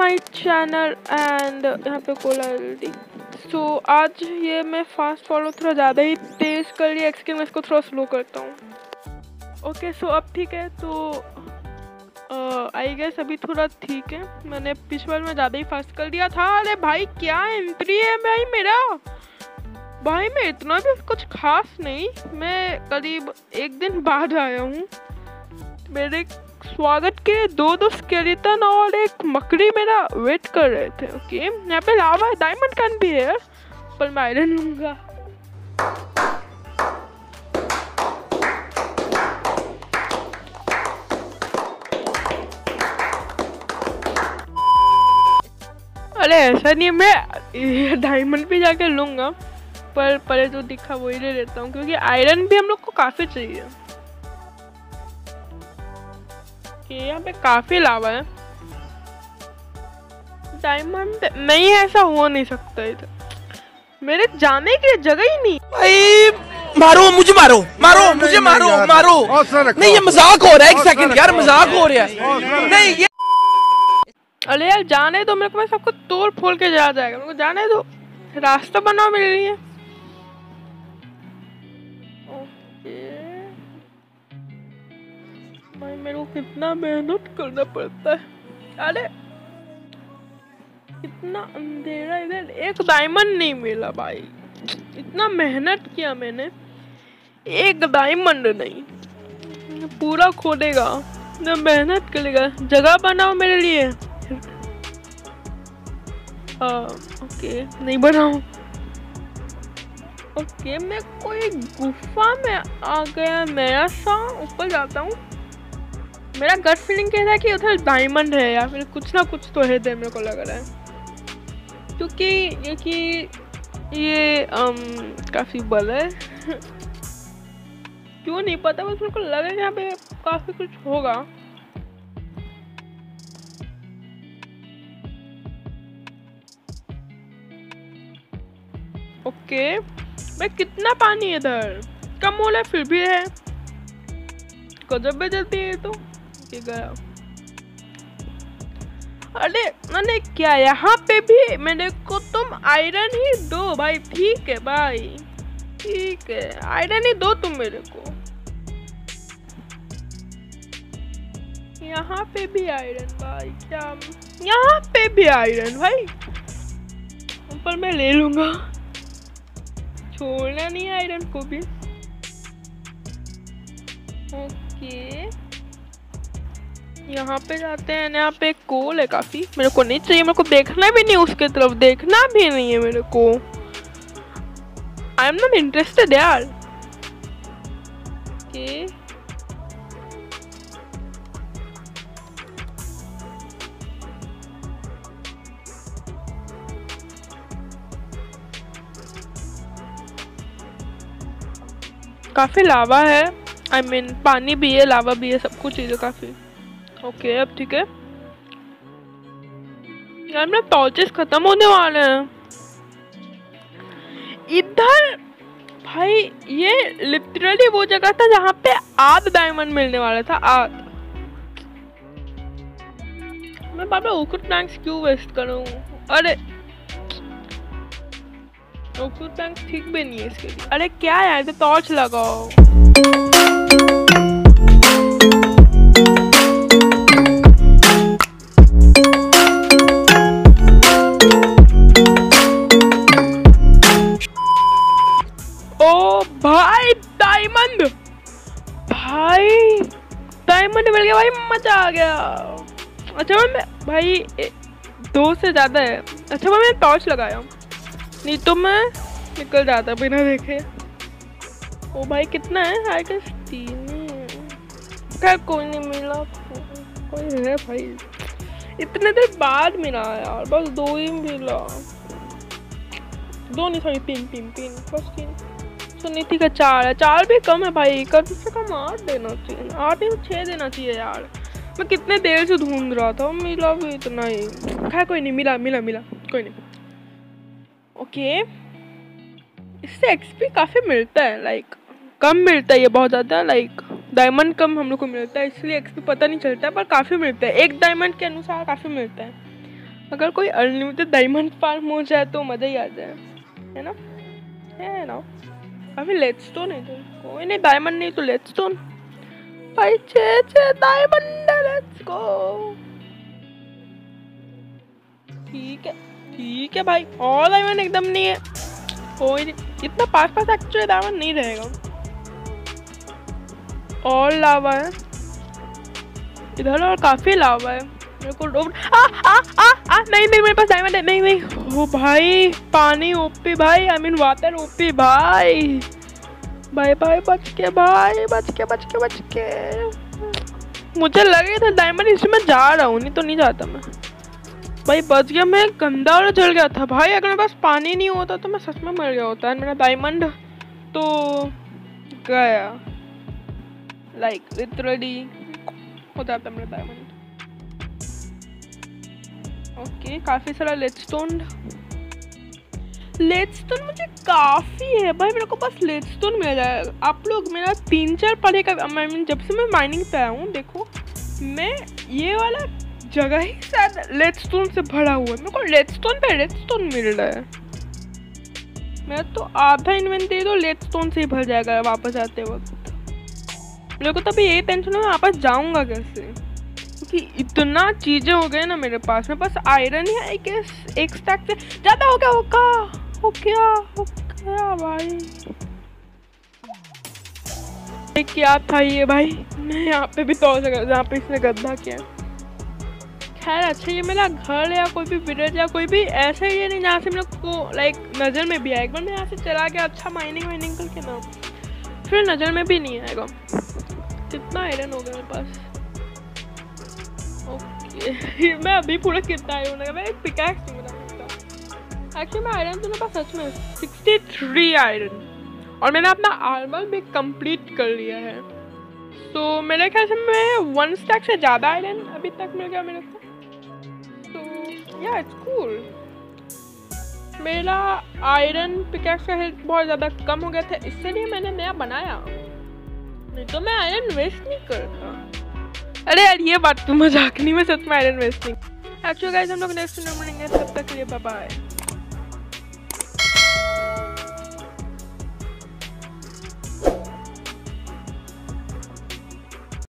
My channel and यहाँ पे Cola LD. सो आज ये मैं फास्ट फॉलो थोड़ा ज़्यादा ही तेज़ कर लिया, एक्सक्यूज मैं इसको थोड़ा स्लो करता हूँ। ओके सो अब ठीक है, तो आई गेस अभी थोड़ा ठीक है। मैंने पिछले बार में ज़्यादा ही फास्ट कर दिया था। अरे भाई क्या एंट्री है भाई मेरा, भाई मैं इतना भी कुछ खास नहीं, मैं करीब एक दिन बाद आया हूँ। मेरे स्वागत के दो स्केलेटन और एक मकड़ी मेरा वेट कर रहे थे। ओके यहाँ पे लावा है, डायमंड कैन भी है, पर मैं आयरन लूंगा। अरे ऐसा नहीं, मैं डायमंड भी जाके लूंगा, पर पहले जो दिखा वही ले लेता हूँ, क्योंकि आयरन भी हम लोग को काफी चाहिए। यहाँ पे काफी लावा है, डायमंड नहीं है, ऐसा हो नहीं सकता इधर, मेरे जाने की जगह ही नहीं। भाई मारो मुझे, मारो मारो मुझे, मारो मारो। नहीं ये मजाक हो रहा है, एक सेकंड यार, मजाक हो रहा है। नहीं ये अरे यार जाने दो मेरे को, मैं सबको तोड़ फोड़ के जा जाएगा, मेरे को जाने दो, रास्ता बनाओ मेरे लिए। भाई मेरे को कितना मेहनत करना पड़ता है। अरे इतना अंधेरा, इधर एक डायमंड नहीं मिला भाई, इतना मेहनत किया मैंने, एक डायमंड नहीं। पूरा खोदेगा, मेहनत करेगा, जगह बनाओ मेरे लिए। ओके नहीं बनाओ। ओके मैं कोई गुफा में आ गया, नया सा ऊपर जाता हूँ। मेरा गट फीलिंग कहता है कि उधर डायमंड है या फिर कुछ ना कुछ तो है, मेरे को लग रहा है, क्योंकि ये काफी बड़ा है। क्यों नहीं पता, बस मेरे को लग रहा है यहाँ पे काफी कुछ होगा। ओके भाई कितना पानी है इधर, कम हो रहा है फिर भी है, गजब में जल्दी है तो गया। अरे मैंने क्या, यहाँ पे भी मेरे को तुम आयरन ही दो भाई, ठीक है भाई, ठीक है आयरन ही दो तुम मेरे को। यहाँ पे भी आयरन भाई, क्या यहाँ पे भी आयरन भाई, ऊपर मैं ले लूंगा, छोड़ना नहीं आयरन को भी। ओके यहाँ पे जाते हैं, यहाँ पे एक कोल है काफी, मेरे को नहीं चाहिए, मेरे को देखना भी नहीं, उसके तरफ देखना भी नहीं है मेरे को, आई एम नॉट इंटरेस्टेड यार। ओके काफी लावा है, आई मीन पानी भी है, लावा भी है, सब कुछ चीजें काफी। ओके अब ठीक है यार, मेरे टॉर्चेस खत्म होने वाले हैं इधर भाई। ये लिटरली वो जगह था जहाँ पे आध डायमंड मिलने वाला था, आध। मैं बाबा ओकुट प्लैंक्स क्यों वेस्ट करूँ, अरे ओकुट प्लैंक्स ठीक भी नहीं है इसके लिए। अरे क्या यार, तो टॉर्च लगाओ। भाई डायमंड, भाई डायमंड मिल गया भाई, मजा आ गया। अच्छा मैं भाई 2 से ज्यादा है। अच्छा मैं टॉर्च लगाया, नहीं तो मैं निकल जाता बिना देखे। ओ भाई कितना है, आई गेस 3। खैर कोई नहीं मिला, कोई है भाई, इतने देर बाद मिला यार, बस 2 ही मिला, 2 नहीं सॉरी 3 बस 3। सुनीति का 4 है, 4 भी कम है भाई, कम से कम 8 देना चाहिए, 8 या 6 देना चाहिए यार। मैं कितने देर से ढूंढ रहा था, मिला भी इतना ही। खैर कोई नहीं, मिला कोई नहीं। ओके इससे एक्सपी काफी मिलता है, लाइक कम मिलता है ये बहुत ज्यादा, लाइक डायमंड कम हम लोग को मिलता है, इसलिए एक्सपी पता नहीं चलता है, पर काफी मिलता है, 1 डायमंड के अनुसार काफी मिलता है। अगर कोई अनलिमिटेड डायमंड फार्म हो जाए तो मज़ा ही आ जाए, है ना? है ना? अभी लेडस्टोन है तो कोई नहीं, डायमंड नहीं तो लेडस्टोन भाई। 6 डायमंड, लेट्स गो। ठीक है भाई, और डायमंड एकदम नहीं है, कोई नहीं, इतना 5 एक्चुअली डायमंड नहीं रहेगा। और लावा है इधर, और काफी लावा है। मेरे को नहीं मेरे पास डायमंड है, नहीं ओ भाई, पानी ओपी भाई, आई मीन वाटर ओपी भाई। भाई बच के मुझे लगे था डायमंड, इसमें मैं जा रहा हूँ, नहीं तो नहीं जाता मैं भाई। बच गया मैं, गंदा और जल गया था भाई। अगर मेरे पास पानी नहीं होता तो मैं सच में मर गया होता। मेरा डायमंड तो गया, लाइक लिटरली हो जाता मेरा डायमंड। ओके, काफी सारा लेडस्टोन मुझे काफी है भाई। मेरे को बस लेडस्टोन मिल जाएगा। आप लोग मेरा 3-4 पढ़े का, आई मीन जब से मैं माइनिंग पे आया हूँ, देखो मैं ये वाला जगह ही शायद लेडस्टोन से भरा हुआ है। मेरे को लेडस्टोन पे लेडस्टोन मिल रहा है। मेरा तो आधा इन्वेंटरी तो लेडस्टोन से ही भर जाएगा वापस आते वक्त। मेरे को तभी यही टेंशन है, मैं वापस जाऊंगा कैसे, क्योंकि इतना चीजें हो गए ना मेरे पास आयरन ही है एक स्टैक से ज्यादा हो गया भाई। क्या था ये भाई? मैं यहाँ पे भी तो जहाँ पे इसने गड्ढा किया। खैर अच्छा, ये मेरा घर या कोई भी विलेज या कोई भी ऐसा ही नहीं जहाँ से मेरे को लाइक नज़र में भी आए। एक बार मैं यहाँ से चला गया अच्छा माइनिंग करके ना, फिर नज़र में भी नहीं आएगा। कितना आयरन हो गया मेरे पास। ओके मैं अभी पूरा कितना आयरन है, मैं एक पिकैक्स नहीं बना सकता। एक्चुअली मैं आयरन तो मेरे पास सच में 63 आयरन, और मैंने अपना आर्मर भी कंप्लीट कर लिया है। तो मेरे ख्याल से मैं 1 स्टैक से ज़्यादा आयरन अभी तक मिल गया मेरे को। तो या इट्स कूल। मेरा आयरन पिकैक्स का हेल्थ बहुत ज़्यादा कम हो गया था, इसलिए मैंने नया बनाया, नहीं तो मैं आयरन वेस्ट नहीं करता। अरे यार ये बात तो मजाक नहीं, मैं सच में आयरन वेस्ट नहीं। एक्चुअली गाइस हम लोग नेक्स्ट वीडियो में मिलेंगे, तब तक के लिए बाय बाय।